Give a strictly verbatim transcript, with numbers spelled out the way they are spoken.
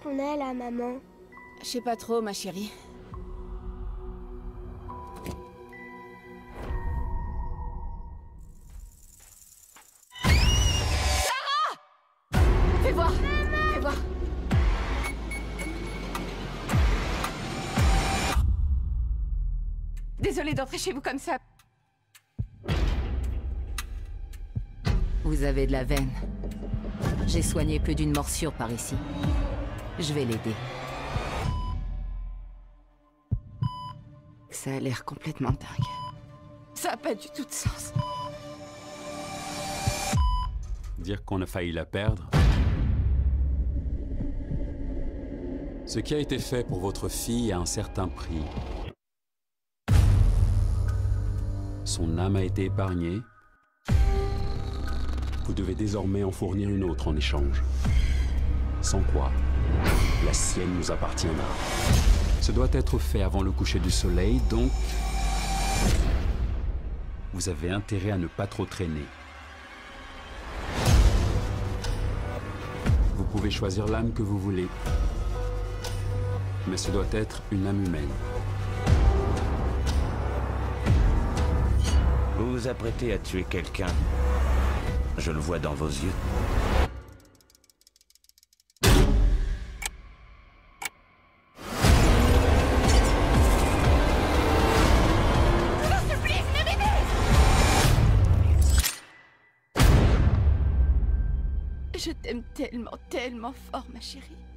qu'on est là, maman? Je sais pas trop, ma chérie. Sarah! Fais voir! Fais voir! Désolée d'entrer chez vous comme ça. Vous avez de la veine. J'ai soigné plus d'une morsure par ici. Je vais l'aider. Ça a l'air complètement dingue. Ça a pas du tout de sens. Dire qu'on a failli la perdre. Ce qui a été fait pour votre fille a un certain prix. Son âme a été épargnée. Vous devez désormais en fournir une autre en échange. Sans quoi, la sienne nous appartiendra. Ce doit être fait avant le coucher du soleil, donc... vous avez intérêt à ne pas trop traîner. Vous pouvez choisir l'âme que vous voulez. Mais ce doit être une âme humaine. Vous vous apprêtez à tuer quelqu'un. Je le vois dans vos yeux. Je t'aime tellement, tellement fort, ma chérie.